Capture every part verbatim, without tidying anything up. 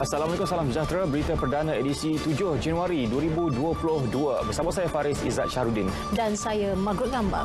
Assalamualaikum, salam sejahtera. Berita perdana edisi tujuh Januari dua ribu dua puluh dua. Bersama saya Faris Izzat Syahrudin. Dan saya Margaret Gambang.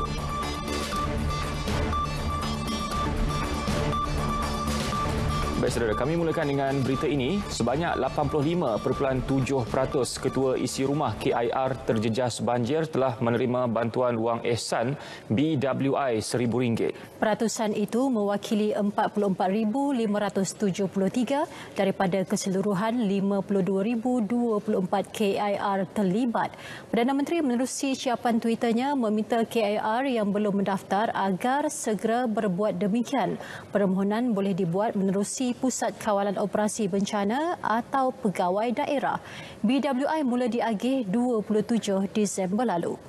Baik saudara, kami mulakan dengan berita ini. Sebanyak lapan puluh lima perpuluhan tujuh peratus ketua isi rumah K I R terjejas banjir telah menerima bantuan wang ihsan B W I seribu ringgit. Peratusan itu mewakili empat puluh empat ribu lima ratus tujuh puluh tiga daripada keseluruhan lima puluh dua ribu dua puluh empat K I R terlibat. Perdana Menteri menerusi siapan Twitternya meminta K I R yang belum mendaftar agar segera berbuat demikian. Permohonan boleh dibuat menerusi Pusat Kawalan Operasi Bencana atau Pegawai Daerah. B W I mula diagih dua puluh tujuh Disember lalu.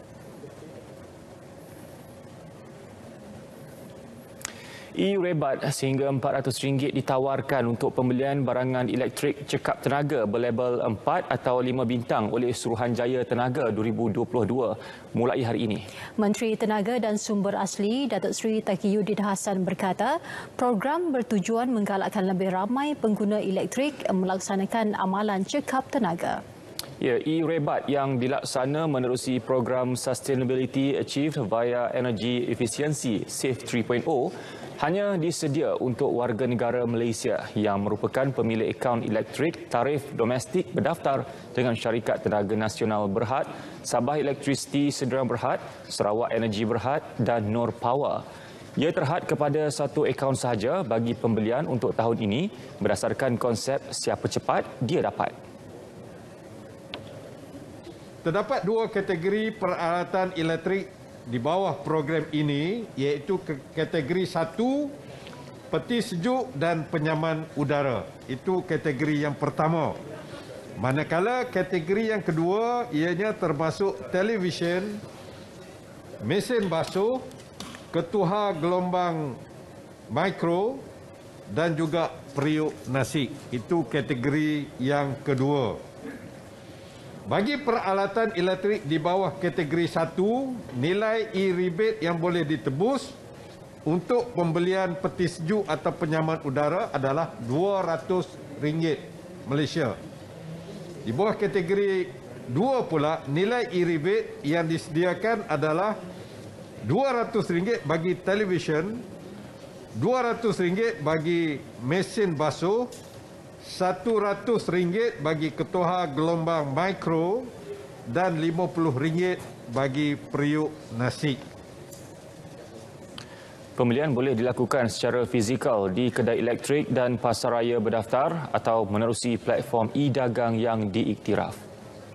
E-Rebat sehingga empat ratus ringgit ditawarkan untuk pembelian barangan elektrik cekap tenaga berlabel empat atau lima bintang oleh Suruhanjaya Tenaga dua ribu dua puluh dua mulai hari ini. Menteri Tenaga dan Sumber Asli Datuk Seri Taqiyuddin Hassan berkata, program bertujuan menggalakkan lebih ramai pengguna elektrik melaksanakan amalan cekap tenaga. Ya, E-Rebat yang dilaksana menerusi program Sustainability Achieved via Energy Efficiency SAFE tiga titik kosong hanya disedia untuk warga negara Malaysia yang merupakan pemilik akaun elektrik tarif domestik berdaftar dengan Syarikat Tenaga Nasional Berhad, Sabah Electricity Sdn Berhad, Sarawak Energy Berhad dan Nor Power. Ia terhad kepada satu akaun sahaja bagi pembelian untuk tahun ini berdasarkan konsep siapa cepat dia dapat. Terdapat dua kategori peralatan elektrik di bawah program ini, iaitu kategori satu, peti sejuk dan penyaman udara. Itu kategori yang pertama. Manakala kategori yang kedua ianya termasuk televisyen, mesin basuh, ketuhar gelombang mikro dan juga periuk nasi. Itu kategori yang kedua. Bagi peralatan elektrik di bawah kategori satu, nilai e-rebate yang boleh ditebus untuk pembelian peti sejuk atau penyaman udara adalah dua ratus ringgit Malaysia. Di bawah kategori dua pula, nilai e-rebate yang disediakan adalah dua ratus ringgit bagi televisyen, dua ratus ringgit bagi mesin basuh, satu ratus ringgit bagi ketuhar gelombang mikro dan lima puluh ringgit bagi periuk nasi. Pembelian boleh dilakukan secara fizikal di kedai elektrik dan pasaraya berdaftar atau menerusi platform e-dagang yang diiktiraf.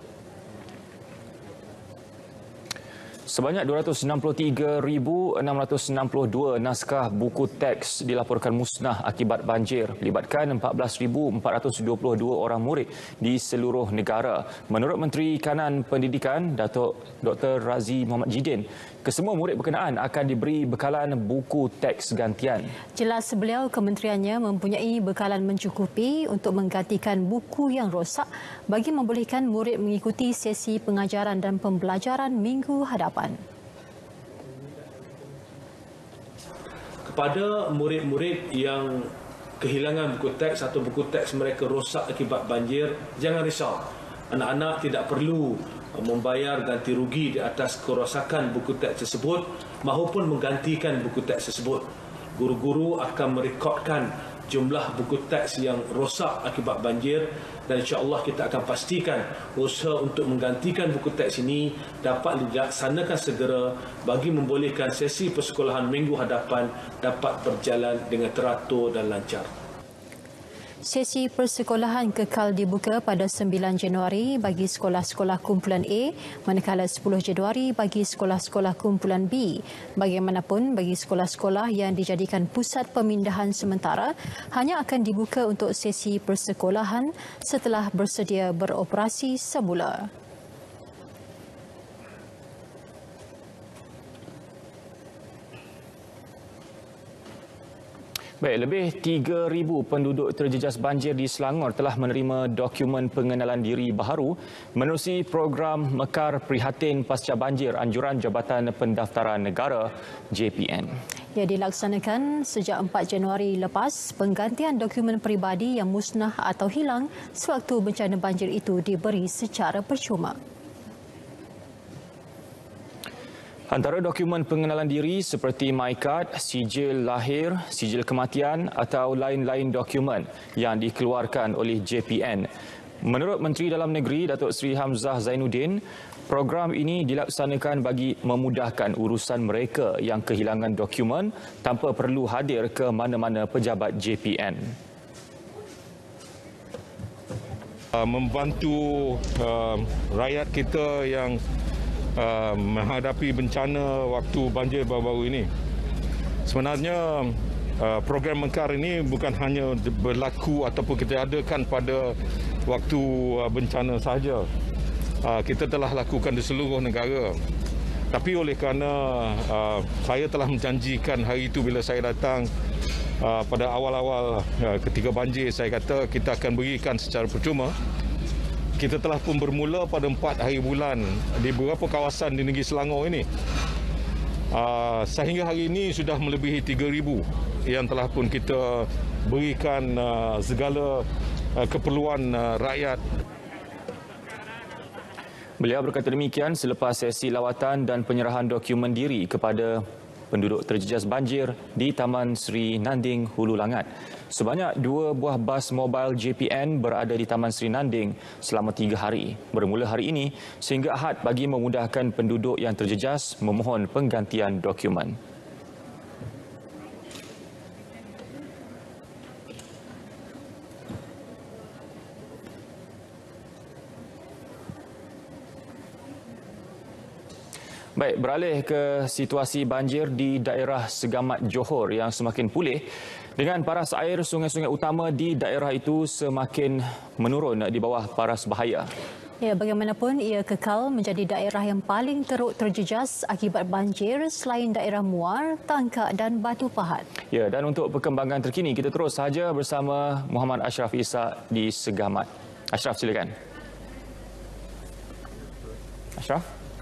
Sebanyak dua ratus enam puluh tiga ribu enam ratus enam puluh dua naskah buku teks dilaporkan musnah akibat banjir, melibatkan empat belas ribu empat ratus dua puluh dua orang murid di seluruh negara. Menurut Menteri Kanan Pendidikan, Datuk Doktor Razi Mohamad Jidin, kesemua murid berkenaan akan diberi bekalan buku teks gantian. Jelas beliau, kementeriannya mempunyai bekalan mencukupi untuk menggantikan buku yang rosak bagi membolehkan murid mengikuti sesi pengajaran dan pembelajaran minggu hadapan. Kepada murid-murid yang kehilangan buku teks atau buku teks mereka rosak akibat banjir, jangan risau. Anak-anak tidak perlu membayar ganti rugi di atas kerosakan buku teks tersebut maupun menggantikan buku teks tersebut. Guru-guru akan merekodkan jumlah buku teks yang rosak akibat banjir dan insya-Allah kita akan pastikan usaha untuk menggantikan buku teks ini dapat dilaksanakan segera bagi membolehkan sesi persekolahan minggu hadapan dapat berjalan dengan teratur dan lancar. Sesi persekolahan kekal dibuka pada sembilan Januari bagi sekolah-sekolah kumpulan A, manakala sepuluh Januari bagi sekolah-sekolah kumpulan B. Bagaimanapun, bagi sekolah-sekolah yang dijadikan pusat pemindahan sementara, hanya akan dibuka untuk sesi persekolahan setelah bersedia beroperasi semula. Baik, lebih tiga ribu penduduk terjejas banjir di Selangor telah menerima dokumen pengenalan diri baharu menerusi program Mekar Prihatin Pasca Banjir Anjuran Jabatan Pendaftaran Negara J P N. Ia dilaksanakan sejak empat Januari lepas penggantian dokumen peribadi yang musnah atau hilang sewaktu bencana banjir itu diberi secara percuma. Antara dokumen pengenalan diri seperti MyCard, sijil lahir, sijil kematian atau lain-lain dokumen yang dikeluarkan oleh J P N. Menurut Menteri Dalam Negeri Datuk Seri Hamzah Zainuddin, program ini dilaksanakan bagi memudahkan urusan mereka yang kehilangan dokumen tanpa perlu hadir ke mana-mana pejabat J P N. Membantu uh, rakyat kita yang uh, menghadapi bencana waktu banjir baru-baru ini. Sebenarnya uh, program Mekar ini bukan hanya berlaku ataupun kita adakan pada waktu uh, bencana sahaja. Uh, kita telah lakukan di seluruh negara. Tapi oleh kerana uh, saya telah menjanjikan hari itu bila saya datang uh, pada awal-awal uh, ketika banjir, saya kata kita akan berikan secara percuma. Kita telah pun bermula pada empat hari bulan di beberapa kawasan di negeri Selangor ini. Uh, sehingga hari ini sudah melebihi tiga ribu yang telah pun kita berikan uh, segala uh, keperluan uh, rakyat. Beliau berkata demikian selepas sesi lawatan dan penyerahan dokumen diri kepada penduduk terjejas banjir di Taman Sri Nanding, Hulu Langat. Sebanyak dua buah bas mobile J P N berada di Taman Sri Nanding selama tiga hari, bermula hari ini sehingga Ahad bagi memudahkan penduduk yang terjejas memohon penggantian dokumen. Baik, beralih ke situasi banjir di daerah Segamat Johor yang semakin pulih dengan paras air sungai-sungai utama di daerah itu semakin menurun di bawah paras bahaya. Ya, bagaimanapun ia kekal menjadi daerah yang paling teruk terjejas akibat banjir selain daerah Muar, Tangkak dan Batu Pahat. Ya, dan untuk perkembangan terkini kita terus saja bersama Muhammad Ashraf Ishak di Segamat. Ashraf, silakan. Ashraf?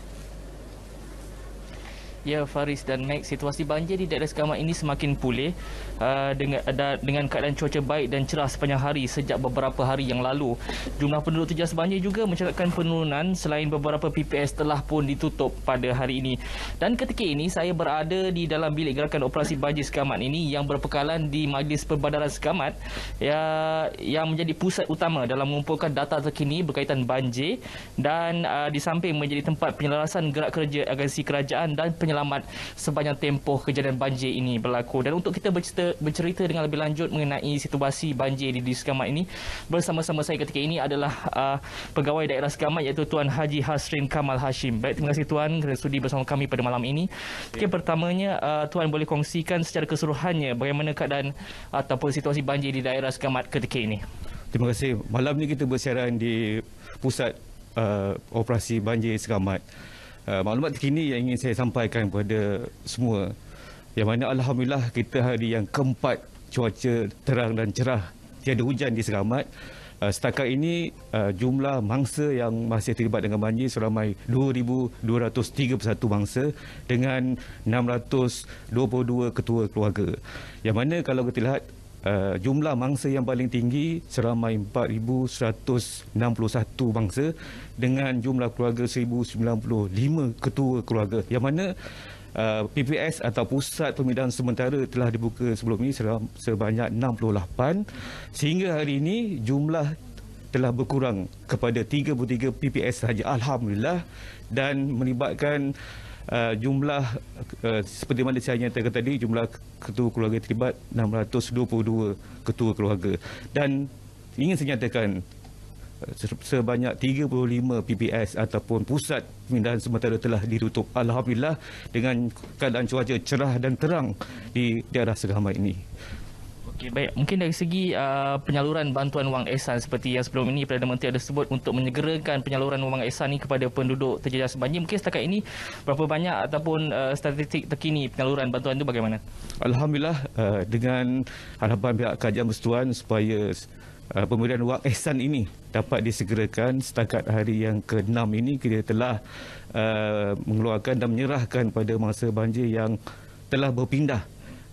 Ya, Faris dan Max, situasi banjir di daerah Segamat ini semakin pulih uh, dengan, uh, dengan keadaan cuaca baik dan cerah sepanjang hari sejak beberapa hari yang lalu. Jumlah penduduk terjejas banjir juga mencatatkan penurunan selain beberapa P P S telah pun ditutup pada hari ini. Dan ketika ini saya berada di dalam bilik gerakan operasi banjir Segamat ini yang berpekalan di Majlis Perbadaran Segamat ya, yang menjadi pusat utama dalam mengumpulkan data terkini berkaitan banjir dan uh, di samping menjadi tempat penyelarasan gerak kerja agensi kerajaan dan penyelarasan selamat sepanjang tempoh kejadian banjir ini berlaku. Dan untuk kita bercerita, bercerita dengan lebih lanjut mengenai situasi banjir di, di Segamat ini, bersama-sama saya ketika ini adalah uh, pegawai daerah Segamat iaitu Tuan Haji Hasrin Kamal Hashim. Baik, terima kasih Tuan kerana sudi bersama kami pada malam ini. Okay, pertamanya uh, Tuan boleh kongsikan secara keseluruhannya bagaimana keadaan ataupun situasi banjir di daerah Segamat ketika ini. Terima kasih. Malam ini kita bersiaran di pusat uh, operasi banjir Segamat. Uh, maklumat terkini yang ingin saya sampaikan kepada semua, yang mana alhamdulillah kita hari yang keempat cuaca terang dan cerah, tiada hujan di Segamat. Uh, setakat ini uh, jumlah mangsa yang masih terlibat dengan banjir seramai dua ribu dua ratus tiga puluh satu mangsa dengan enam ratus dua puluh dua ketua keluarga. Yang mana kalau kita lihat Uh, jumlah mangsa yang paling tinggi seramai empat ribu seratus enam puluh satu mangsa dengan jumlah keluarga seribu sembilan puluh lima ketua keluarga, yang mana uh, P P S atau Pusat Pemindahan Sementara telah dibuka sebelum ini sebanyak enam puluh lapan, sehingga hari ini jumlah telah berkurang kepada tiga puluh tiga P P S sahaja, alhamdulillah, dan melibatkan Uh, jumlah uh, seperti mana saya nyatakan tadi, jumlah ketua keluarga terlibat enam ratus dua puluh dua ketua keluarga, dan ingin saya nyatakan uh, sebanyak tiga puluh lima P P S ataupun Pusat Pemindahan Sementara telah ditutup, alhamdulillah, dengan keadaan cuaca cerah dan terang di daerah Segamat ini. Okey, baik. Mungkin dari segi uh, penyaluran bantuan wang ehsan seperti yang sebelum ini Perdana Menteri ada sebut untuk menyegerakan penyaluran wang ehsan ini kepada penduduk terjejas banjir, mungkin setakat ini berapa banyak ataupun uh, statistik terkini penyaluran bantuan itu bagaimana? Alhamdulillah, uh, dengan harapan pihak Kerajaan Persekutuan supaya uh, pemberian wang ehsan ini dapat disegerakan, setakat hari yang ke enam ini kita telah uh, mengeluarkan dan menyerahkan pada mangsa banjir yang telah berpindah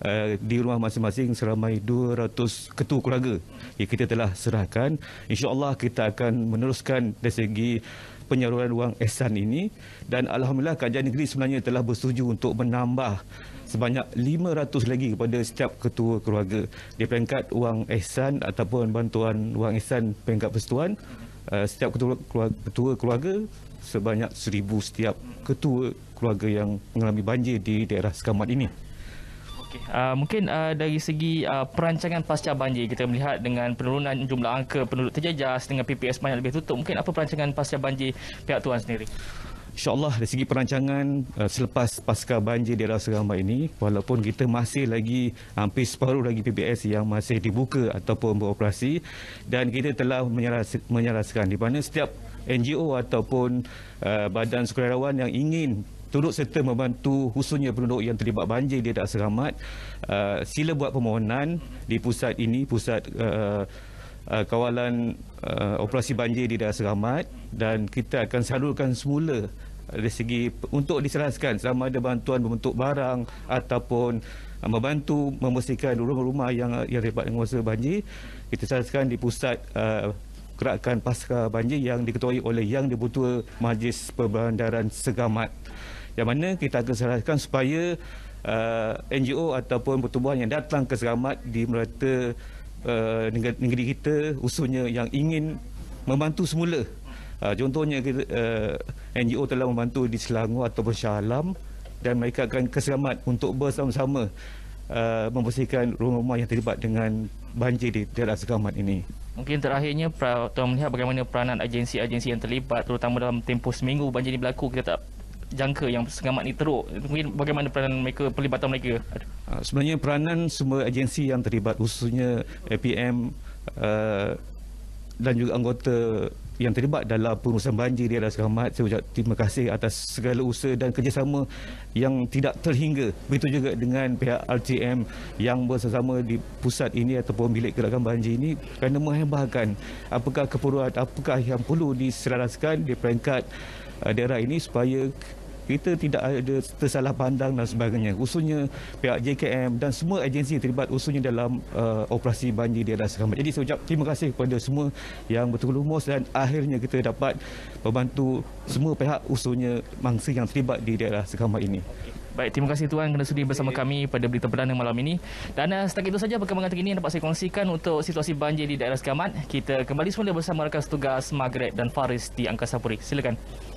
uh, di rumah masing-masing seramai dua ratus ketua keluarga yang kita telah serahkan. InsyaAllah kita akan meneruskan dari segi penyaluran wang ihsan ini, dan alhamdulillah Kerajaan Negeri sebenarnya telah bersetuju untuk menambah sebanyak lima ratus lagi kepada setiap ketua keluarga di peringkat wang ihsan ataupun bantuan wang ihsan peringkat persatuan. Uh, setiap ketua keluarga, ketua keluarga sebanyak seribu setiap ketua keluarga yang mengalami banjir di daerah Sekamat ini. Okay. Uh, mungkin uh, dari segi uh, perancangan pasca banjir, kita melihat dengan penurunan jumlah angka penduduk terjejas dengan P P S banyak lebih tutup, mungkin apa perancangan pasca banjir pihak Tuan sendiri? InsyaAllah dari segi perancangan uh, selepas pasca banjir di daerah Sekamat ini, walaupun kita masih lagi hampir separuh lagi P P S yang masih dibuka ataupun beroperasi, dan kita telah menyalaskan di mana setiap N G O ataupun uh, badan sukarelawan yang ingin turut serta membantu khususnya penduduk yang terlibat banjir di daerah Sekamat, uh, sila buat permohonan di pusat ini, pusat uh, uh, kawalan uh, operasi banjir di daerah Sekamat, dan kita akan salurkan semula dari segi untuk diserahkan sama ada bantuan berbentuk barang ataupun uh, membantu membersihkan rumah-rumah yang yang terlibat dengan masalah banjir. Kita salurkan di pusat uh, gerakan pasca banjir yang diketuai oleh Yang di-Pertua Majlis Perbandaran Sekamat, yang mana kita akan serahkan supaya uh, N G O ataupun pertubuhan yang datang ke Sekamat di merata uh, negeri kita, khususnya yang ingin membantu semula. Uh, contohnya kita, uh, N G O telah membantu di Selangor ataupun Shah Alam, dan mereka akan ke Sekamat untuk bersama-sama uh, membersihkan rumah-rumah yang terlibat dengan banjir di daerah Sekamat ini. Mungkin terakhirnya, Tuan melihat bagaimana peranan agensi-agensi yang terlibat, terutama dalam tempoh seminggu banjir ini berlaku, kita tak jangka yang Sekamat ini teruk. Mungkin bagaimana peranan mereka, pelibatan mereka? Sebenarnya peranan semua agensi yang terlibat, khususnya A P M uh, dan juga anggota yang terlibat dalam pengurusan banjir di daerah Sekamat, saya ucap terima kasih atas segala usaha dan kerjasama yang tidak terhingga. Begitu juga dengan pihak R T M yang bersama di pusat ini ataupun bilik gerakan banjir ini, kerana menghembahkan apakah keperluan, apakah yang perlu diselaraskan di peringkat uh, daerah ini supaya kita tidak ada tersalah pandang dan sebagainya, khususnya pihak J K M dan semua agensi yang terlibat khususnya dalam uh, operasi banjir di daerah Sekamat. Jadi saya ucap terima kasih kepada semua yang betul-betul lumus, dan akhirnya kita dapat membantu semua pihak khususnya mangsa yang terlibat di daerah Sekamat ini. Baik, terima kasih Tuan kerana sudi bersama kami pada Berita Perdana malam ini. Dan uh, setakat itu saja perkembangan terkini yang dapat saya kongsikan untuk situasi banjir di daerah Sekamat. Kita kembali semula bersama rakan setugas Margaret dan Faris di Angkasa Puri. Silakan.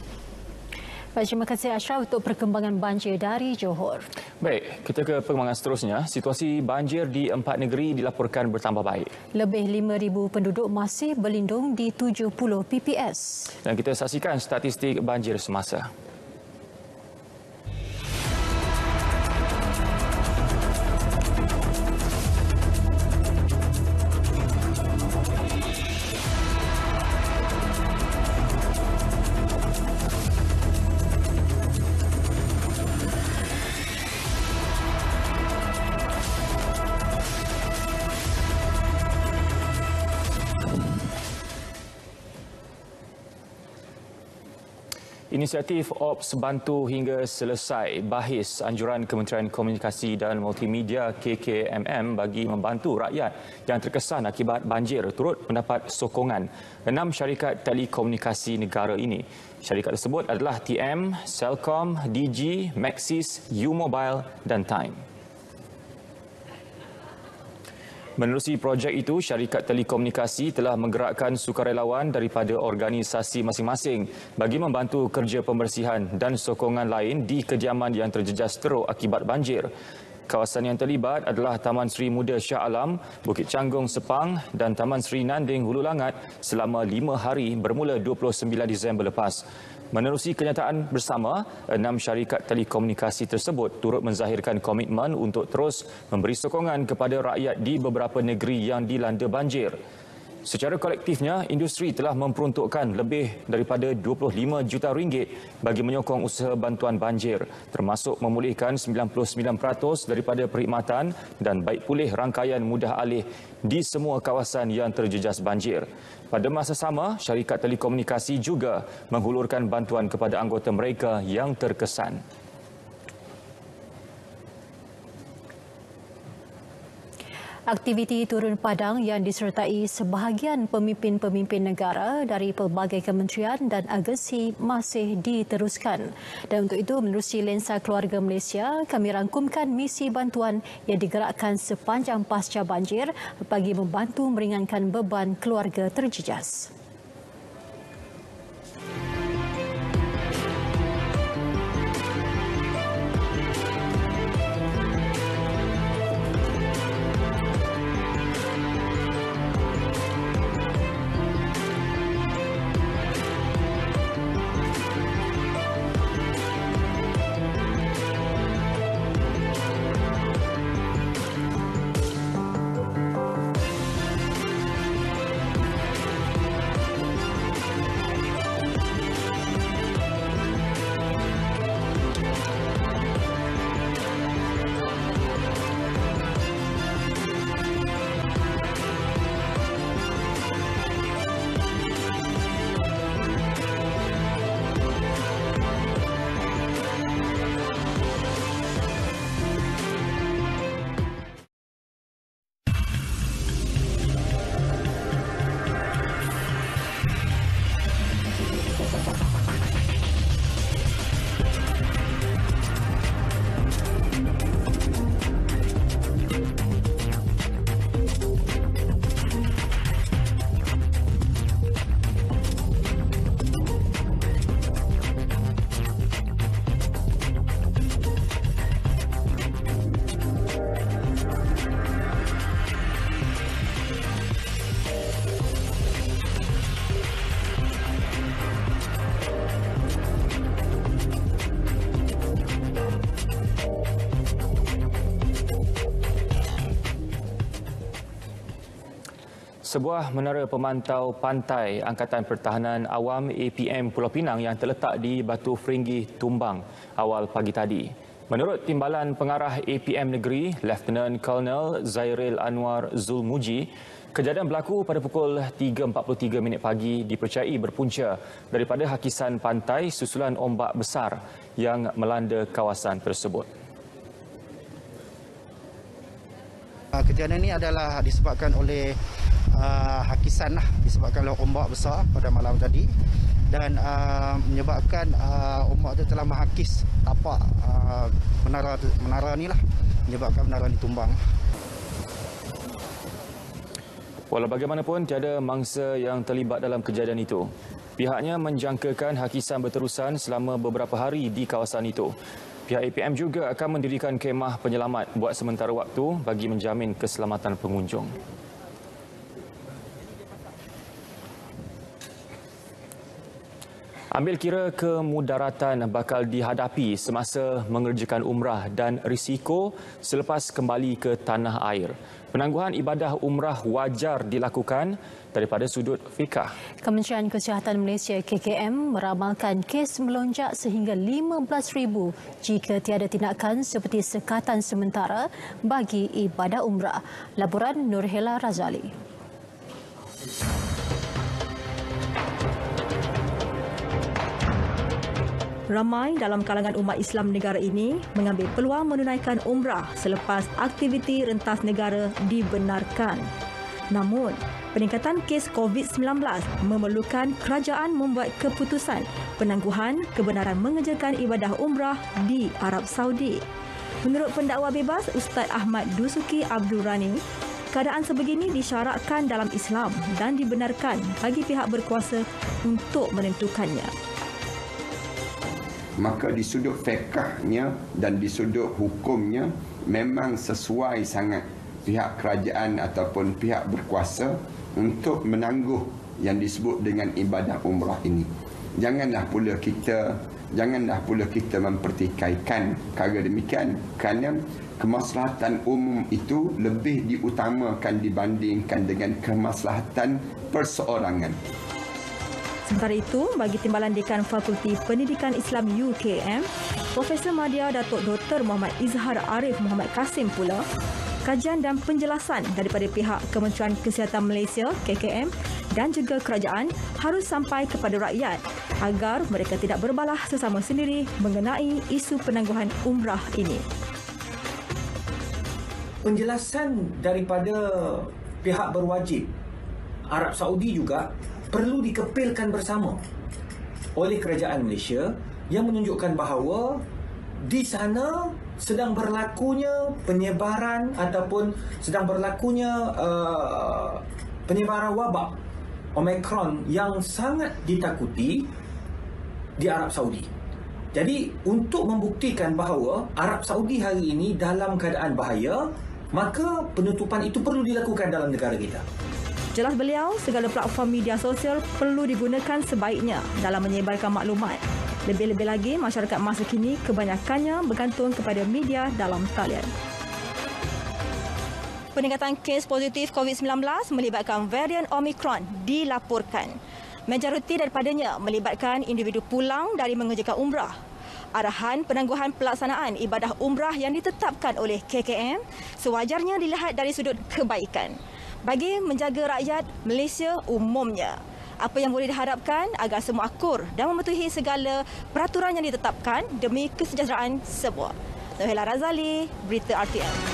Baik, terima kasih Ashraf untuk perkembangan banjir dari Johor. Baik, kita ke perkembangan seterusnya. Situasi banjir di empat negeri dilaporkan bertambah baik. Lebih lima ribu penduduk masih berlindung di tujuh puluh P P S. Dan kita saksikan statistik banjir semasa. Inisiatif Ops Bantu Hingga Selesai bahis anjuran Kementerian Komunikasi dan Multimedia K K M M bagi membantu rakyat yang terkesan akibat banjir turut mendapat sokongan enam syarikat telekomunikasi negara ini. Syarikat tersebut adalah T M, Celcom, D G, Maxis, U-Mobile dan Time. Menerusi projek itu, syarikat telekomunikasi telah menggerakkan sukarelawan daripada organisasi masing-masing bagi membantu kerja pembersihan dan sokongan lain di kediaman yang terjejas teruk akibat banjir. Kawasan yang terlibat adalah Taman Sri Muda Shah Alam, Bukit Canggung Sepang dan Taman Sri Nanding Hulu Langat selama lima hari bermula dua puluh sembilan Disember lepas. Menerusi kenyataan bersama, enam syarikat telekomunikasi tersebut turut menzahirkan komitmen untuk terus memberi sokongan kepada rakyat di beberapa negeri yang dilanda banjir. Secara kolektifnya, industri telah memperuntukkan lebih daripada dua puluh lima juta ringgit bagi menyokong usaha bantuan banjir, termasuk memulihkan sembilan puluh sembilan peratus daripada perkhidmatan dan baik pulih rangkaian mudah alih di semua kawasan yang terjejas banjir. Pada masa sama, syarikat telekomunikasi juga menghulurkan bantuan kepada anggota mereka yang terkesan. Aktiviti turun padang yang disertai sebahagian pemimpin-pemimpin negara dari pelbagai kementerian dan agensi masih diteruskan. Dan untuk itu, menerusi Lensa Keluarga Malaysia, kami rangkumkan misi bantuan yang digerakkan sepanjang pasca banjir bagi membantu meringankan beban keluarga terjejas. Sebuah menara pemantau pantai Angkatan Pertahanan Awam A P M Pulau Pinang yang terletak di Batu Feringgi tumbang awal pagi tadi. Menurut Timbalan Pengarah A P M Negeri, Lieutenant Colonel Zairil Anwar Zulmuji, kejadian berlaku pada pukul tiga empat puluh tiga minit pagi dipercayai berpunca daripada hakisan pantai susulan ombak besar yang melanda kawasan tersebut. Kejadian ini adalah disebabkan oleh uh, hakisan lah, disebabkan oleh ombak besar pada malam tadi dan uh, menyebabkan uh, ombak itu telah menghakis tapak uh, menara menara ni lah, menyebabkan menara ni tumbang. Walau bagaimanapun, tiada mangsa yang terlibat dalam kejadian itu. Pihaknya menjangkakan hakisan berterusan selama beberapa hari di kawasan itu. Pihak A P M juga akan mendirikan kemah penyelamat buat sementara waktu bagi menjamin keselamatan pengunjung. Ambil kira kemudaratan bakal dihadapi semasa mengerjakan umrah dan risiko selepas kembali ke tanah air. Penangguhan ibadah umrah wajar dilakukan daripada sudut fikah. Kementerian Kesihatan Malaysia K K M meramalkan kes melonjak sehingga lima belas ribu jika tiada tindakan seperti sekatan sementara bagi ibadah umrah. Laporan Nurhela Razali. Ramai dalam kalangan umat Islam negara ini mengambil peluang menunaikan umrah selepas aktiviti rentas negara dibenarkan. Namun, peningkatan kes COVID sembilan belas memerlukan kerajaan membuat keputusan penangguhan kebenaran mengerjakan ibadah umrah di Arab Saudi. Menurut pendakwa bebas Ustaz Ahmad Dusuki Abdul Rani, keadaan sebegini disyaratkan dalam Islam dan dibenarkan bagi pihak berkuasa untuk menentukannya. Maka di sudut fiqahnya dan di sudut hukumnya memang sesuai sangat pihak kerajaan ataupun pihak berkuasa untuk menangguh yang disebut dengan ibadah umrah ini. Janganlah pula kita janganlah pula kita mempertikaikan perkara demikian kerana kemaslahatan umum itu lebih diutamakan dibandingkan dengan kemaslahatan perseorangan. Sementara itu, bagi Timbalan Dekan Fakulti Pendidikan Islam U K M, Profesor Madya Datuk Doktor Muhammad Izhar Arif Muhammad Kasim pula, kajian dan penjelasan daripada pihak Kementerian Kesihatan Malaysia K K M dan juga kerajaan harus sampai kepada rakyat agar mereka tidak berbalah sesama sendiri mengenai isu penangguhan umrah ini. penjelasan daripada pihak berwajib Arab Saudi juga perlu dikepilkan bersama oleh kerajaan Malaysia yang menunjukkan bahawa di sana sedang berlakunya penyebaran ataupun sedang berlakunya uh, penyebaran wabak Omicron yang sangat ditakuti di Arab Saudi. Jadi untuk membuktikan bahawa Arab Saudi hari ini dalam keadaan bahaya, maka penutupan itu perlu dilakukan dalam negara kita. Jelas beliau, segala platform media sosial perlu digunakan sebaiknya dalam menyebarkan maklumat. Lebih-lebih lagi, masyarakat masa kini kebanyakannya bergantung kepada media dalam talian. Peningkatan kes positif COVID sembilan belas melibatkan varian Omicron dilaporkan. Majoriti daripadanya melibatkan individu pulang dari mengerjakan umrah. Arahan penangguhan pelaksanaan ibadah umrah yang ditetapkan oleh K K M sewajarnya dilihat dari sudut kebaikan bagi menjaga rakyat Malaysia umumnya. Apa yang boleh diharapkan agar semua akur dan mematuhi segala peraturan yang ditetapkan demi kesejahteraan semua. Nohela Razali, Berita R T M.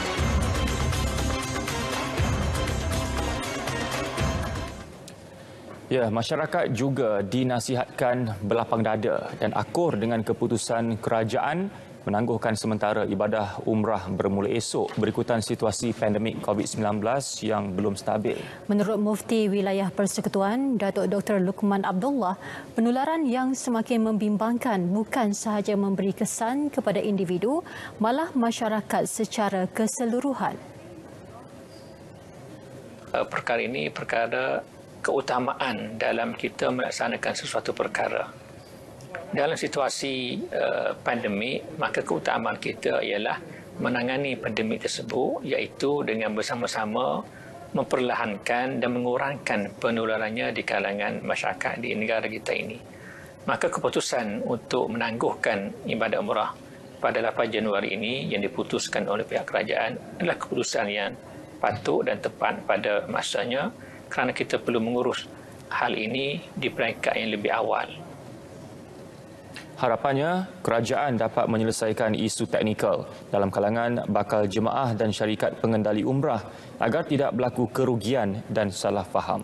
Ya, masyarakat juga dinasihatkan berlapang dada dan akur dengan keputusan kerajaan menangguhkan sementara ibadah umrah bermula esok berikutan situasi pandemik COVID sembilan belas yang belum stabil. Menurut Mufti Wilayah Persekutuan, Datuk Doktor Luqman Abdullah, penularan yang semakin membimbangkan bukan sahaja memberi kesan kepada individu, malah masyarakat secara keseluruhan. Perkara ini perkara keutamaan dalam kita melaksanakan sesuatu perkara. Dalam situasi uh, pandemik, maka keutamaan kita ialah menangani pandemik tersebut, iaitu dengan bersama-sama memperlahankan dan mengurangkan penularannya di kalangan masyarakat di negara kita ini. Maka keputusan untuk menangguhkan ibadah umrah pada lapan Januari ini yang diputuskan oleh pihak kerajaan adalah keputusan yang patut dan tepat pada masanya, kerana kita perlu mengurus hal ini di peringkat yang lebih awal. Harapannya, kerajaan dapat menyelesaikan isu teknikal dalam kalangan bakal jemaah dan syarikat pengendali umrah agar tidak berlaku kerugian dan salah faham.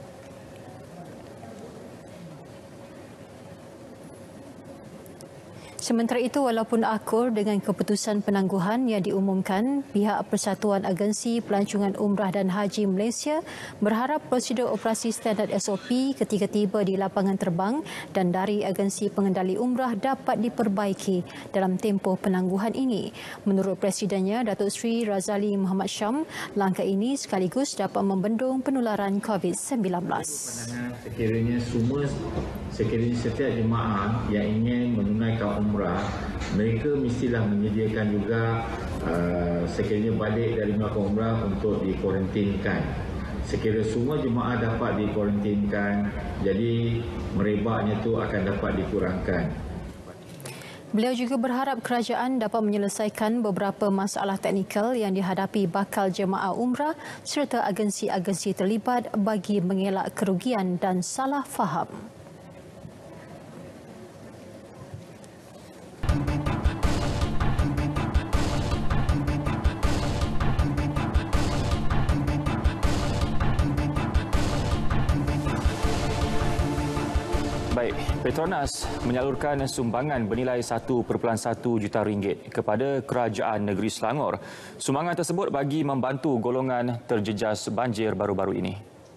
Sementara itu, walaupun akur dengan keputusan penangguhan yang diumumkan, pihak Persatuan Agensi Pelancongan Umrah dan Haji Malaysia berharap prosedur operasi standard S O P ketika tiba di lapangan terbang dan dari agensi pengendali umrah dapat diperbaiki dalam tempoh penangguhan ini. Menurut Presidennya, Datuk Seri Razali Muhammad Syam, langkah ini sekaligus dapat membendung penularan COVID sembilan belas. Sekiranya semua sekiranya setiap jemaah yang ingin menunaikan umrah, mereka mestilah menyediakan juga uh, sekiranya balik dari melakukan umrah untuk dikuarantinkan. Sekiranya semua jemaah dapat dikuarantinkan, jadi merebaknya itu akan dapat dikurangkan. Beliau juga berharap kerajaan dapat menyelesaikan beberapa masalah teknikal yang dihadapi bakal jemaah umrah serta agensi-agensi terlibat bagi mengelak kerugian dan salah faham. Baik, Petronas menyalurkan sumbangan bernilai satu perpuluhan satu juta ringgit kepada Kerajaan Negeri Selangor. Sumbangan tersebut bagi membantu golongan terjejas banjir baru-baru ini.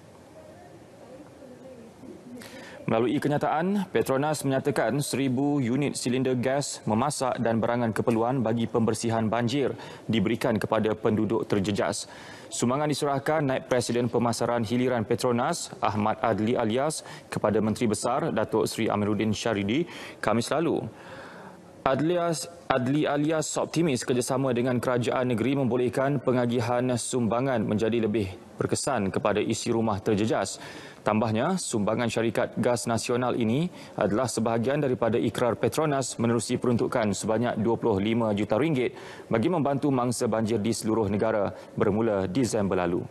Melalui kenyataan, Petronas menyatakan seribu unit silinder gas, memasak dan barangan keperluan bagi pembersihan banjir diberikan kepada penduduk terjejas. Sumbangan diserahkan Naib Presiden Pemasaran Hiliran Petronas, Ahmad Adli Alias, kepada Menteri Besar Datuk Seri Amiruddin Syaridi Khamis lalu. Adlias, Adli Alias optimis kerjasama dengan kerajaan negeri membolehkan pengagihan sumbangan menjadi lebih berkesan kepada isi rumah terjejas. Tambahnya, sumbangan syarikat gas nasional ini adalah sebahagian daripada ikrar Petronas menerusi peruntukan sebanyak dua puluh lima juta ringgit bagi membantu mangsa banjir di seluruh negara bermula Disember lalu.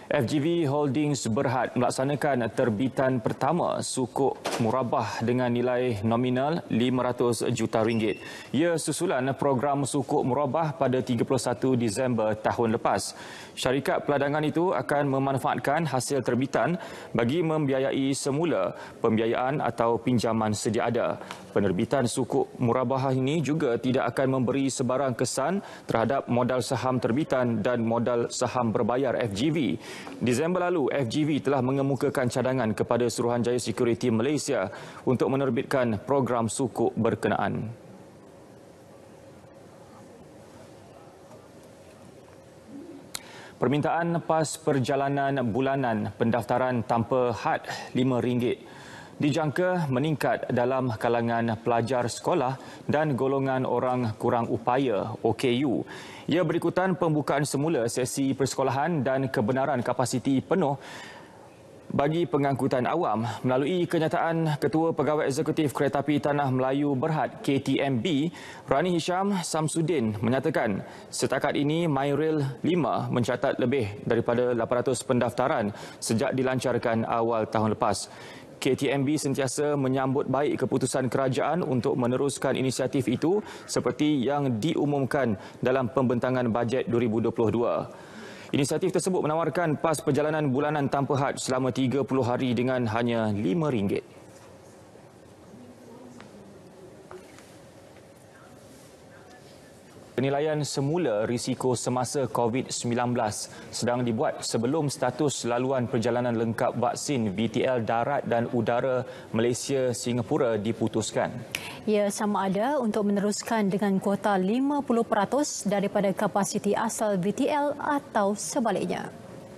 F G V Holdings Berhad melaksanakan terbitan pertama sukuk murabah dengan nilai nominal lima ratus juta ringgit. Ia susulan program sukuk murabah pada tiga puluh satu Disember tahun lepas. Syarikat peladangan itu akan memanfaatkan hasil terbitan bagi membiayai semula pembiayaan atau pinjaman sedia ada. Penerbitan sukuk murabah ini juga tidak akan memberi sebarang kesan terhadap modal saham terbitan dan modal saham berbayar F G V. Disember lalu, F G V telah mengemukakan cadangan kepada Suruhanjaya Security Malaysia untuk menerbitkan program sukuk berkenaan. Permintaan pas perjalanan bulanan pendaftaran tanpa had lima ringgit dijangka meningkat dalam kalangan pelajar sekolah dan golongan orang kurang upaya O K U. Ia berikutan pembukaan semula sesi persekolahan dan kebenaran kapasiti penuh bagi pengangkutan awam. Melalui kenyataan Ketua Pegawai Eksekutif Keretapi Tanah Melayu Berhad K T M B, Rani Hisham Samsudin menyatakan setakat ini MyRail lima mencatat lebih daripada lapan ratus pendaftaran sejak dilancarkan awal tahun lepas. K T M B sentiasa menyambut baik keputusan kerajaan untuk meneruskan inisiatif itu seperti yang diumumkan dalam pembentangan bajet dua ribu dua puluh dua. Inisiatif tersebut menawarkan pas perjalanan bulanan tanpa had selama tiga puluh hari dengan hanya lima ringgit. Penilaian semula risiko semasa COVID sembilan belas sedang dibuat sebelum status laluan perjalanan lengkap vaksin V T L darat dan udara Malaysia-Singapura diputuskan. Ia sama ada untuk meneruskan dengan kuota lima puluh peratus daripada kapasiti asal V T L atau sebaliknya.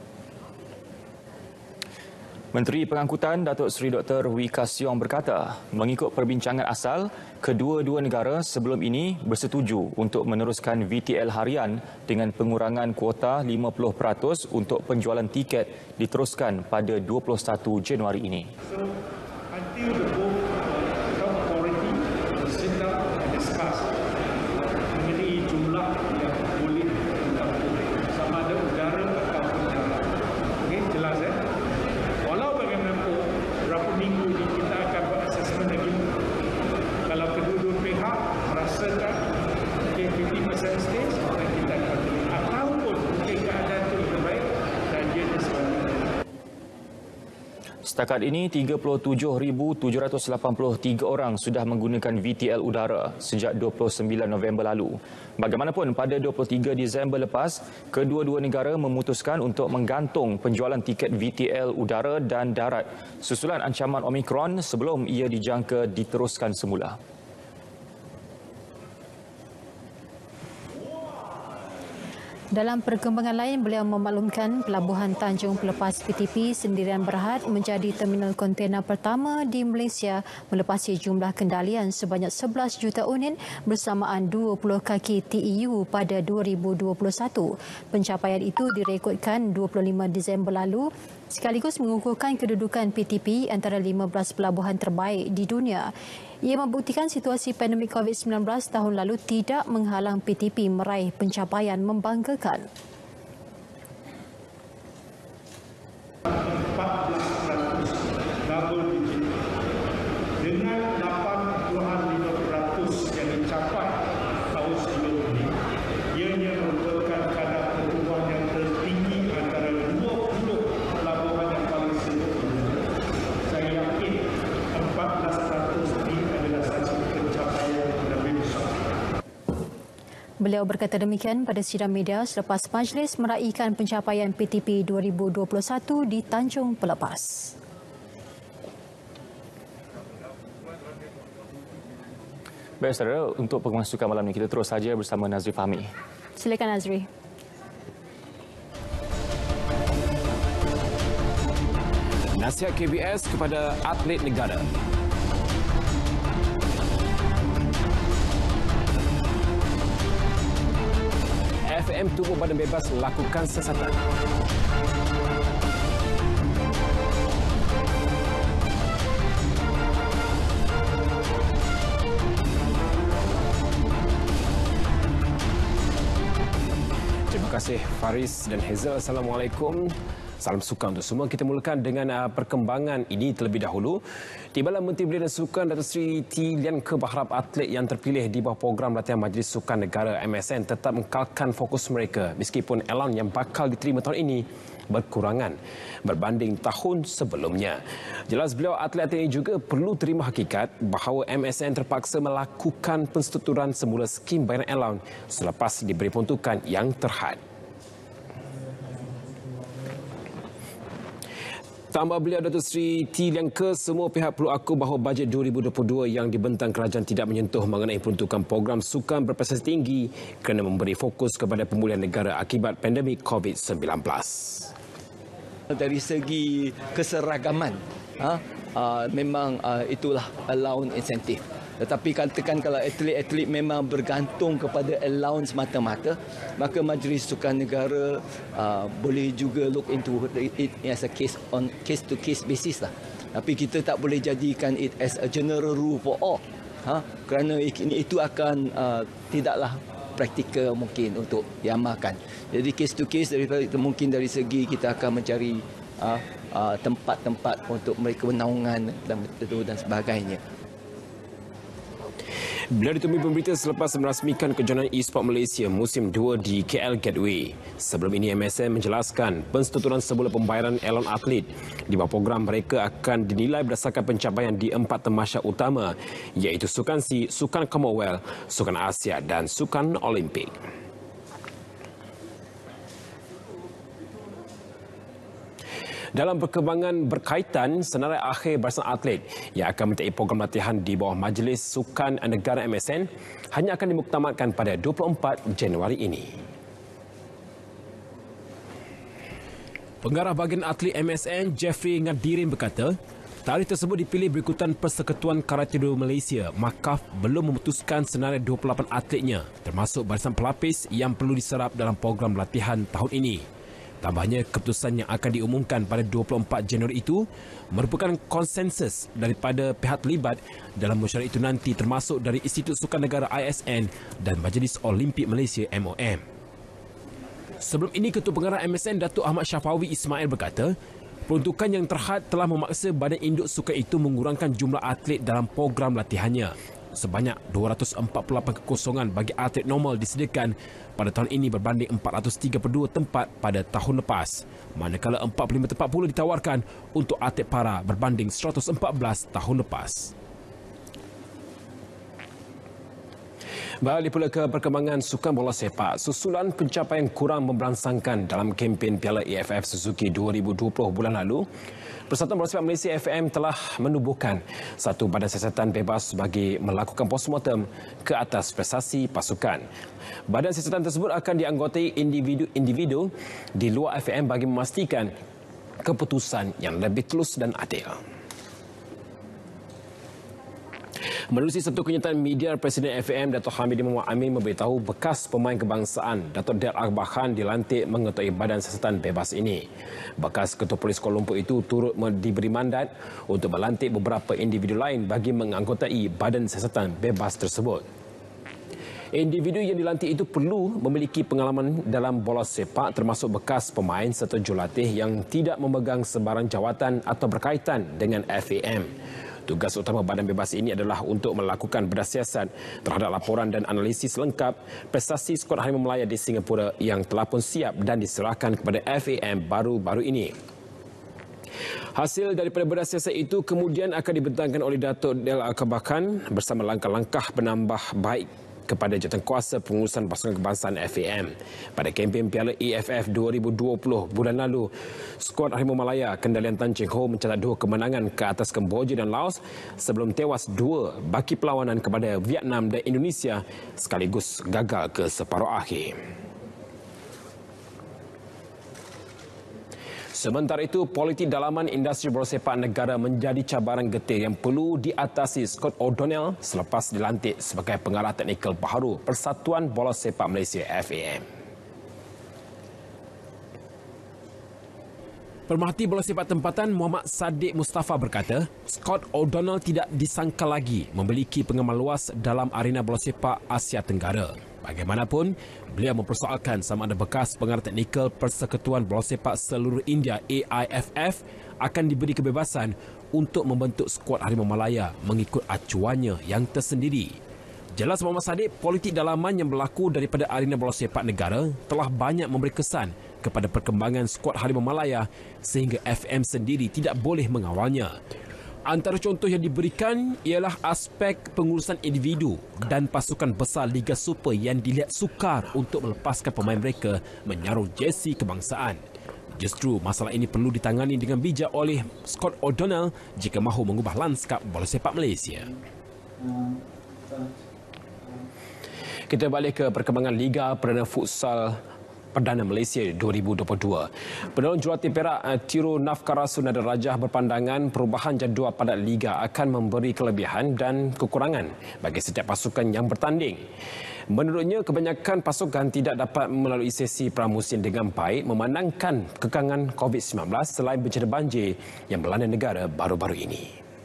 Menteri Pengangkutan Datuk Seri Doktor Wee Ka Siong berkata, mengikut perbincangan asal, kedua-dua negara sebelum ini bersetuju untuk meneruskan V T L harian dengan pengurangan kuota lima puluh peratus untuk penjualan tiket diteruskan pada dua puluh satu Januari ini. So, until the both health authority sit down and discuss mengenai jumlah yang boleh ditampung sama ada udara ataupun darat. Okey, jelas eh? Walau bagaimanapun, berapa minggu ni kita akan buat assessment lagi. Kalau kedua-dua pihak merasakan okay, lima puluh peratus stage, maka kita akan beli. Ataupun mungkin keadaan itu lebih baik dan dia disebabkan. Setakat ini, tiga puluh tujuh ribu tujuh ratus lapan puluh tiga orang sudah menggunakan V T L udara sejak dua puluh sembilan November lalu. Bagaimanapun, pada dua puluh tiga Disember lepas, kedua-dua negara memutuskan untuk menggantung penjualan tiket V T L udara dan darat susulan ancaman Omicron sebelum ia dijangka diteruskan semula. Dalam perkembangan lain, beliau memaklumkan Pelabuhan Tanjung Pelepas P T P Sendirian Berhad menjadi terminal kontena pertama di Malaysia melepasi jumlah kendalian sebanyak sebelas juta unit bersamaan dua puluh kaki T E U pada dua ribu dua puluh satu. Pencapaian itu direkodkan dua puluh lima Disember lalu sekaligus mengukuhkan kedudukan P T P antara lima belas pelabuhan terbaik di dunia. Ia membuktikan situasi pandemik COVID sembilan belas tahun lalu tidak menghalang P T P meraih pencapaian membanggakan. empat belas peratus double digit dengan lapan puluh lima peratus yang dicapai tahun sebelum ini. Ianya merupakan kadar pertumbuhan yang tertinggi antara dua puluh pelabuhan yang paling sibuk. Saya yakin empat belas peratus ini adalah satu pencapaian yang lebih besar. Beliau berkata demikian pada sidang media selepas majlis meraihkan pencapaian P T P dua ribu dua puluh satu di Tanjung Pelepas. Baik, saudara, untuk pengulas sukan malam ini kita terus saja bersama Nazri Fahmi. Silakan Nazri. Nasihat K B S kepada atlet negara. F M Tubuh Badan Bebas lakukan siasatan. Terima kasih Faris dan Hazel. Assalamualaikum. Salam sukan untuk semua. Kita mulakan dengan uh, perkembangan ini terlebih dahulu. Timbalan Menteri Belia dan Sukan Datuk Seri T. Lian Ke berharap atlet yang terpilih di bawah program latihan Majlis Sukan Negara M S N tetap mengekalkan fokus mereka meskipun allowance yang bakal diterima tahun ini berkurangan berbanding tahun sebelumnya. Jelas beliau atlet-atlet ini juga perlu terima hakikat bahawa M S N terpaksa melakukan penstrukturan semula skim bayaran allowance selepas diberi peruntukan yang terhad. Tambah beliau Datuk Seri T. Lian Ke, semua pihak perlu akui bahawa bajet dua ribu dua puluh dua yang dibentang kerajaan tidak menyentuh mengenai peruntukan program sukan berprestasi tinggi kerana memberi fokus kepada pemulihan negara akibat pandemik COVID sembilan belas. Dari segi keseragaman, ha, uh, memang uh, itulah allowance insentif. Tetapi katakan kalau atlet-atlet memang bergantung kepada allowance mata-mata, maka Majlis Sukan Negara uh, boleh juga look into it as a case on case to case basis lah. Tapi kita tak boleh jadikan it as a general rule for all. Ha? Kerana itu akan uh, tidaklah praktikal mungkin untuk diamalkan. Jadi case to case daripada mungkin dari segi kita akan mencari uh, uh, tempat-tempat untuk mereka bernaungan dan dan sebagainya. Beliau ditemui pemberita selepas merasmikan kejohanan e-sport Malaysia musim dua di K L Gateway. Sebelum ini M S N menjelaskan penstrukturan semula pembayaran allowance atlet di bawah program mereka akan dinilai berdasarkan pencapaian di empat tamasya utama iaitu Sukan SEA, Sukan Commonwealth, Sukan Asia dan Sukan Olimpik. Dalam perkembangan berkaitan senarai akhir barisan atlet yang akan menyertai program latihan di bawah Majlis Sukan Negara M S N hanya akan dimuktamadkan pada dua puluh empat Januari ini. Pengarah bahagian atlet M S N Jeffrey Ngadirin berkata, tarikh tersebut dipilih berikutan Persekutuan Karate Do Malaysia M A K A F belum memutuskan senarai dua puluh lapan atletnya termasuk barisan pelapis yang perlu diserap dalam program latihan tahun ini. Tambahnya, keputusan yang akan diumumkan pada dua puluh empat Januari itu merupakan konsensus daripada pihak terlibat dalam mesyuarat itu nanti termasuk dari Institut Sukan Negara I S N dan Majlis Olimpik Malaysia M O M. Sebelum ini, Ketua Pengarah M S N Datuk Ahmad Syafawi Ismail berkata, peruntukan yang terhad telah memaksa badan induk sukan itu mengurangkan jumlah atlet dalam program latihannya. Sebanyak dua ratus empat puluh lapan kekosongan bagi atlet normal disediakan pada tahun ini berbanding empat ratus tiga puluh dua tempat pada tahun lepas. Manakala empat puluh lima tempat pula ditawarkan untuk atlet para berbanding seratus empat belas tahun lepas. Balik pula ke perkembangan sukan bola sepak. Susulan pencapaian kurang memberangsangkan dalam kempen Piala A F F Suzuki dua ribu dua puluh bulan lalu, Persatuan Bola Sepak Malaysia F M telah menubuhkan satu badan siasatan bebas bagi melakukan postmortem ke atas prestasi pasukan. Badan siasatan tersebut akan dianggotai individu-individu di luar F M bagi memastikan keputusan yang lebih telus dan adil. Menerusi satu kenyataan media, Presiden F A M Datuk Hamidi Muhammad Amin memberitahu bekas pemain kebangsaan Datuk Del Akbar Khan dilantik mengetuai badan siasatan bebas ini. Bekas Ketua Polis Kuala Lumpur itu turut diberi mandat untuk melantik beberapa individu lain bagi menganggotai badan siasatan bebas tersebut. Individu yang dilantik itu perlu memiliki pengalaman dalam bola sepak termasuk bekas pemain serta jurulatih yang tidak memegang sebarang jawatan atau berkaitan dengan F A M. Tugas utama badan bebas ini adalah untuk melakukan bedah siasat terhadap laporan dan analisis lengkap prestasi skuad Harimau Melaya di Singapura yang telah pun siap dan diserahkan kepada F A M baru-baru ini. Hasil daripada bedah siasat itu kemudian akan dibentangkan oleh Datuk Del Akbar Khan bersama langkah-langkah penambah baik kepada jawatankuasa pengurusan pasukan kebangsaan F A M. Pada kempen Piala A F F dua ribu dua puluh bulan lalu, skuad Harimau Melaya kendalian Tan Cheng Ho mencatat dua kemenangan ke atas Kemboja dan Laos sebelum tewas dua baki perlawanan kepada Vietnam dan Indonesia sekaligus gagal ke separuh akhir. Sementara itu, politik dalaman industri bola sepak negara menjadi cabaran getir yang perlu diatasi Scott O'Donnell selepas dilantik sebagai pengarah teknikal baharu Persatuan Bola Sepak Malaysia F A M. Pemerhati bola sepak tempatan Muhammad Sadiq Mustafa berkata, Scott O'Donnell tidak disangka lagi memiliki pengalaman luas dalam arena bola sepak Asia Tenggara. Bagaimanapun, beliau mempersoalkan sama ada bekas pengarah teknikal Persekutuan Bola Sepak Seluruh India A I F F akan diberi kebebasan untuk membentuk skuad Harimau Malaya mengikut acuannya yang tersendiri. Jelas Muhammad Sadiq, politik dalaman yang berlaku daripada arena bola sepak negara telah banyak memberi kesan kepada perkembangan skuad Harimau Malaya sehingga F M sendiri tidak boleh mengawalnya. Antara contoh yang diberikan ialah aspek pengurusan individu dan pasukan besar Liga Super yang dilihat sukar untuk melepaskan pemain mereka menyaruh jersey kebangsaan. Justru masalah ini perlu ditangani dengan bijak oleh Scott O'Donnell jika mahu mengubah lanskap bola sepak Malaysia. Kita balik ke perkembangan Liga Perdana Futsal Perdana Malaysia dua ribu dua puluh dua. Penolong jurulatih Perak Tiru Nafkara Sunada Rajah berpandangan perubahan jadual pada Liga akan memberi kelebihan dan kekurangan bagi setiap pasukan yang bertanding. Menurutnya, kebanyakan pasukan tidak dapat melalui sesi pramusim dengan baik memandangkan kekangan COVID sembilan belas selain bencana banjir yang melanda negara baru-baru ini.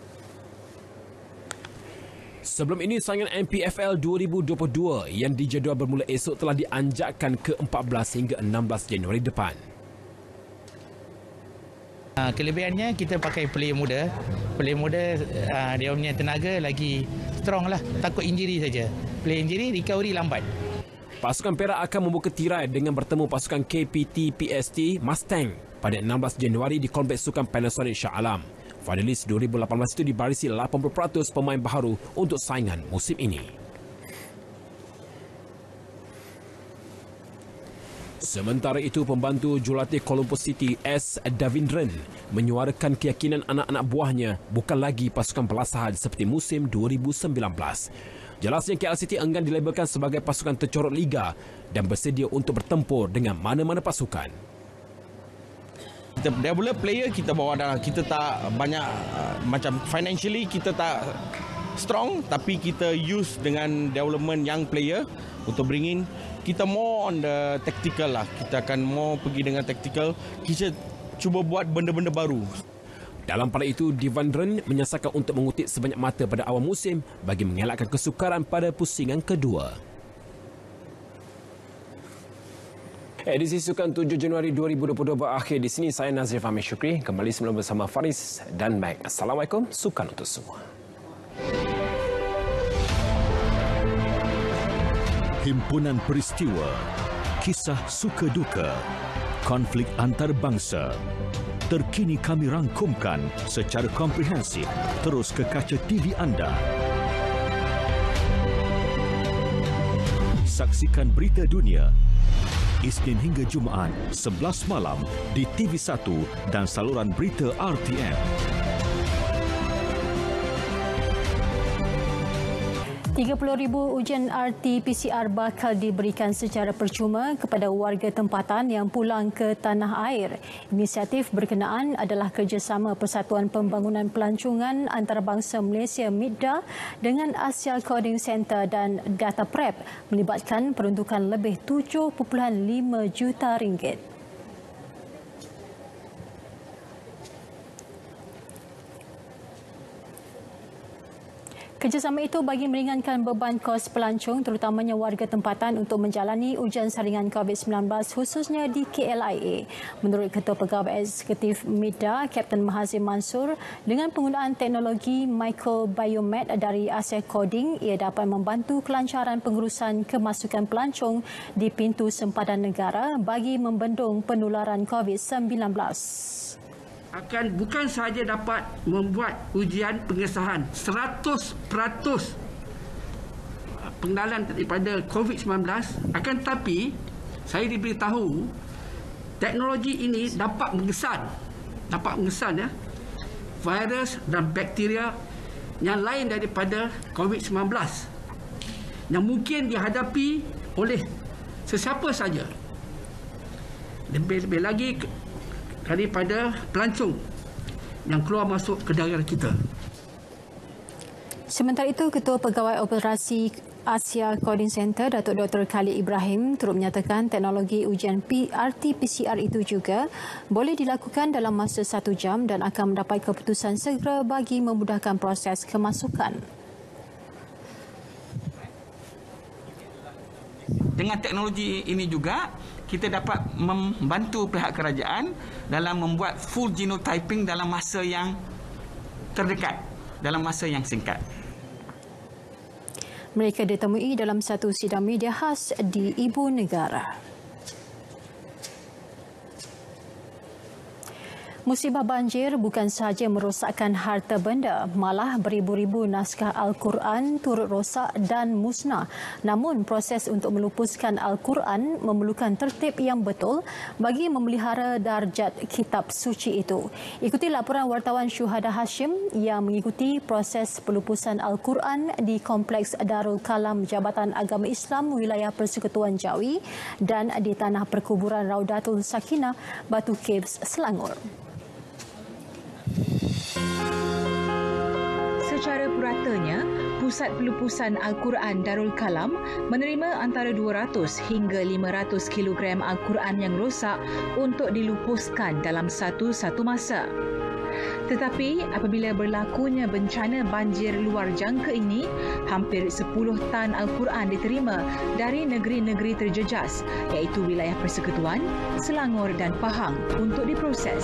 Sebelum ini, saingan M P F L dua ribu dua puluh dua yang dijadual bermula esok telah dianjakkan ke empat belas hingga enam belas Januari depan. Kelebihannya kita pakai player muda. Player muda dia punya tenaga lagi strong lah. Takut injury saja. Player injury, recovery lambat. Pasukan Perak akan membuka tirai dengan bertemu pasukan K P T P S T Mustang pada enam belas Januari di Kompleks Sukan Panasonic Shah Alam. Finalis dua ribu lapan belas itu dibarisi lapan puluh peratus pemain baharu untuk saingan musim ini. Sementara itu, pembantu jurulatih Kuala Lumpur City S. Davindran menyuarakan keyakinan anak-anak buahnya bukan lagi pasukan belasahan seperti musim dua ribu sembilan belas. Jelasnya K L City enggan dilabelkan sebagai pasukan tercorot Liga dan bersedia untuk bertempur dengan mana-mana pasukan. Kita develop player, kita bawa dah, kita tak banyak uh, macam financially kita tak strong, tapi kita use dengan development young player untuk bring in. Kita more on the tactical lah, kita akan more pergi dengan tactical, kita cuba buat benda-benda baru. Dalam pada itu, Divandran menyasarkan untuk mengutip sebanyak mata pada awal musim bagi mengelakkan kesukaran pada pusingan kedua. Edisi Sukan tujuh Januari dua ribu dua puluh dua berakhir di sini. Saya Nazir Fahmi Syukri, kembali semula bersama Faris dan Mac. Assalamualaikum, sukan untuk semua. Himpunan peristiwa, kisah suka duka, konflik antarabangsa. Terkini kami rangkumkan secara komprehensif terus ke kaca T V anda. Saksikan berita dunia Isnin hingga Jumaat sebelas malam di T V satu dan saluran berita R T M. tiga puluh ribu ujian R T P C R bakal diberikan secara percuma kepada warga tempatan yang pulang ke tanah air. Inisiatif berkenaan adalah kerjasama Persatuan Pembangunan Pelancongan Antarabangsa Malaysia M I D A dengan Asia Coding Center dan Data Prep, melibatkan peruntukan lebih tujuh perpuluhan lima juta ringgit. Kerjasama itu bagi meringankan beban kos pelancong terutamanya warga tempatan untuk menjalani ujian saringan COVID sembilan belas khususnya di K L I A. Menurut Ketua Pegawai Eksekutif M I D A, Kapten Mahazim Mansur, dengan penggunaan teknologi microbiomet dari Asia Coding, ia dapat membantu kelancaran pengurusan kemasukan pelancong di pintu sempadan negara bagi membendung penularan COVID sembilan belas. Akan bukan sahaja dapat membuat ujian pengesahan seratus peratus pengenalan daripada COVID sembilan belas, akan tetapi saya diberitahu teknologi ini dapat mengesan dapat mengesan ya virus dan bakteria yang lain daripada COVID sembilan belas yang mungkin dihadapi oleh sesiapa saja, lebih-lebih lagi daripada pelancong yang keluar masuk ke daerah kita. Sementara itu, Ketua Pegawai Operasi Asia Coding Center, Datuk Doktor Khalid Ibrahim, turut menyatakan teknologi ujian R T P C R itu juga boleh dilakukan dalam masa satu jam dan akan mendapat keputusan segera bagi memudahkan proses kemasukan. dengan teknologi ini juga kita dapat membantu pihak kerajaan dalam membuat full genotyping dalam masa yang terdekat, dalam masa yang singkat. Mereka ditemui dalam satu sidang media khas di Ibu Negara. Musibah banjir bukan sahaja merosakkan harta benda, malah beribu-ribu naskah Al-Quran turut rosak dan musnah. Namun, proses untuk melupuskan Al-Quran memerlukan tertib yang betul bagi memelihara darjat kitab suci itu. Ikuti laporan wartawan Syuhada Hashim yang mengikuti proses pelupusan Al-Quran di Kompleks Darul Kalam Jabatan Agama Islam Wilayah Persekutuan Jawi dan di Tanah Perkuburan Raudatul Sakinah, Batu Caves, Selangor. Secara puratanya, Pusat Pelupusan Al-Quran Darul Kalam menerima antara dua ratus hingga lima ratus kilogram Al-Quran yang rosak untuk dilupuskan dalam satu-satu masa. Tetapi apabila berlakunya bencana banjir luar jangka ini, hampir sepuluh tan Al-Quran diterima dari negeri-negeri terjejas iaitu wilayah Persekutuan, Selangor dan Pahang untuk diproses.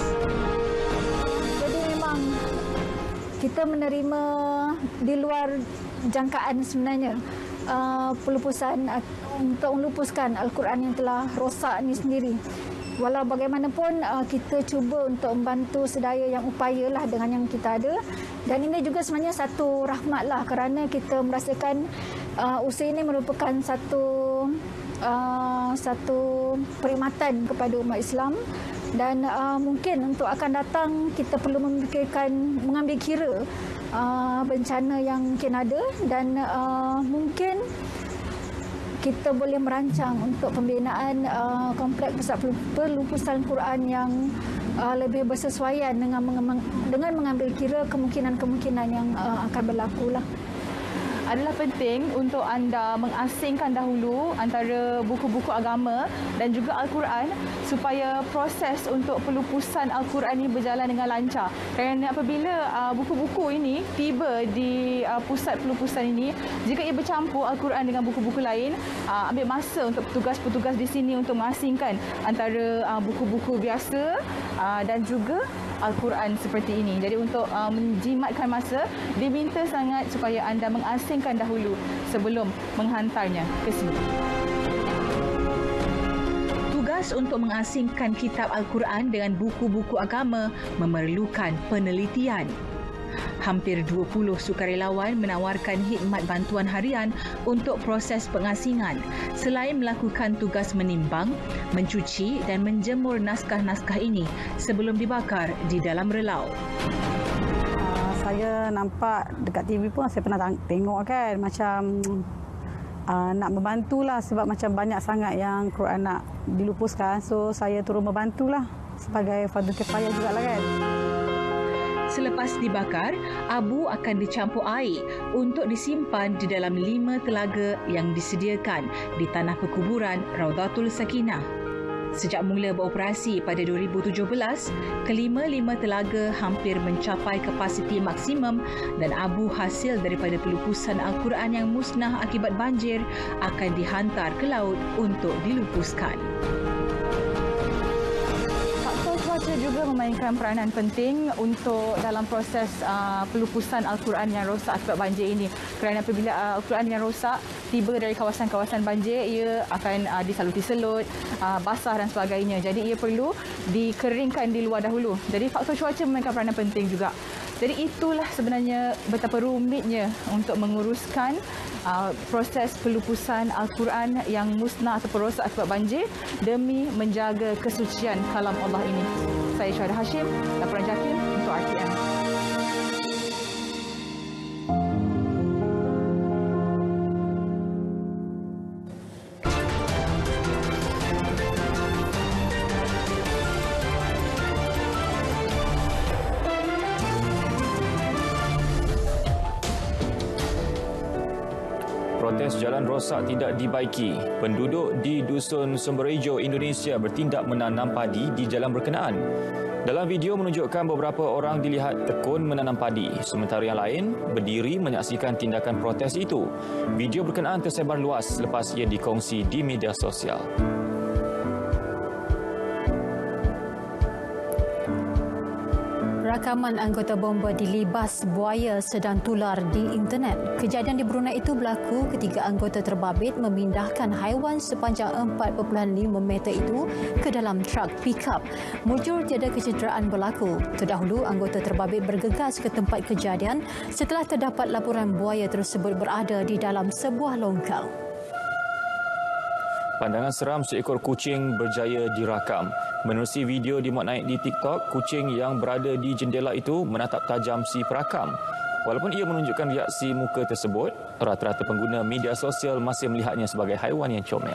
Kita menerima di luar jangkaan sebenarnya uh, pelupusan uh, untuk melupuskan Al-Quran yang telah rosak ini sendiri. Walau bagaimanapun uh, kita cuba untuk membantu sedaya yang upayalah dengan yang kita ada, dan ini juga sebenarnya satu rahmatlah kerana kita merasakan uh, usaha ini merupakan satu uh, satu perkhidmatan kepada umat Islam. Dan uh, mungkin untuk akan datang kita perlu memikirkan, mengambil kira uh, bencana yang mungkin ada, dan uh, mungkin kita boleh merancang untuk pembinaan uh, kompleks pusat pelupusan Quran yang uh, lebih bersesuaian dengan, dengan mengambil kira kemungkinan-kemungkinan yang uh, akan berlaku lah. Adalah penting untuk anda mengasingkan dahulu antara buku-buku agama dan juga Al-Quran supaya proses untuk pelupusan Al-Quran ini berjalan dengan lancar. Kerana apabila uh, buku-buku ini tiba di uh, pusat pelupusan ini, jika ia bercampur Al-Quran dengan buku-buku lain, uh, ambil masa untuk petugas-petugas di sini untuk mengasingkan antara uh, buku-buku biasa uh, dan juga Al-Quran seperti ini. Jadi untuk uh, menjimatkan masa, diminta sangat supaya anda mengasingkan dahulu sebelum menghantarnya ke sini. Tugas untuk mengasingkan kitab Al-Quran dengan buku-buku agama memerlukan penelitian. Hampir dua puluh sukarelawan menawarkan khidmat bantuan harian untuk proses pengasingan selain melakukan tugas menimbang, mencuci dan menjemur naskah-naskah ini sebelum dibakar di dalam relau. Uh, saya nampak dekat T V pun saya pernah tengok kan, macam uh, nak membantulah sebab macam banyak sangat yang Quran nak dilupuskan. So saya turun membantulah sebagai fardu kifayah jugalah kan. Selepas dibakar, abu akan dicampur air untuk disimpan di dalam lima telaga yang disediakan di Tanah Perkuburan Raudatul Sakinah. Sejak mula beroperasi pada dua ribu tujuh belas, kelima-lima telaga hampir mencapai kapasiti maksimum dan abu hasil daripada pelupusan Al-Quran yang musnah akibat banjir akan dihantar ke laut untuk dilupuskan. Cuaca juga memainkan peranan penting untuk dalam proses uh, pelupusan Al-Quran yang rosak akibat banjir ini. Kerana apabila uh, Al-Quran yang rosak tiba dari kawasan-kawasan banjir, ia akan uh, disaluti selut, uh, basah dan sebagainya. Jadi ia perlu dikeringkan di luar dahulu. Jadi faktor cuaca memainkan peranan penting juga. Jadi itulah sebenarnya betapa rumitnya untuk menguruskan uh, proses pelupusan Al-Quran yang musnah atau rosak akibat banjir demi menjaga kesucian kalam Allah ini. Saya Syuhada Hashim, laporan Jakim untuk R T M. Protes jalan rosak tidak dibaiki. Penduduk di Dusun Sumberejo, Indonesia bertindak menanam padi di jalan berkenaan. Dalam video menunjukkan beberapa orang dilihat tekun menanam padi, sementara yang lain berdiri menyaksikan tindakan protes itu. Video berkenaan tersebar luas selepas ia dikongsi di media sosial. Rakaman anggota bomba dilibas buaya sedang tular di internet. Kejadian di Brunei itu berlaku ketika anggota terbabit memindahkan haiwan sepanjang empat perpuluhan lima meter itu ke dalam truk pickup. Mujur tiada kecederaan berlaku. Terdahulu, anggota terbabit bergegas ke tempat kejadian setelah terdapat laporan buaya tersebut berada di dalam sebuah longkang. Pandangan seram seekor kucing berjaya dirakam. Menerusi video dimuat naik di TikTok, kucing yang berada di jendela itu menatap tajam si perakam. Walaupun ia menunjukkan reaksi muka tersebut, rata-rata pengguna media sosial masih melihatnya sebagai haiwan yang comel.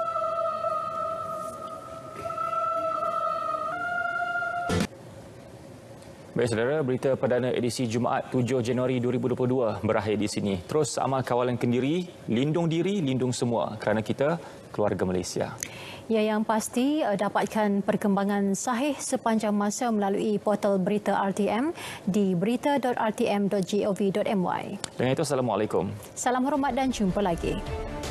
Baik saudara, berita perdana edisi Jumaat tujuh Januari dua ribu dua puluh dua berakhir di sini. Terus amal kawalan kendiri, lindung diri, lindung semua kerana kita keluarga Malaysia. Ya, yang pasti dapatkan perkembangan sahih sepanjang masa melalui portal berita R T M di berita dot r t m dot gov dot my. Dengan itu, Assalamualaikum. Salam hormat dan jumpa lagi.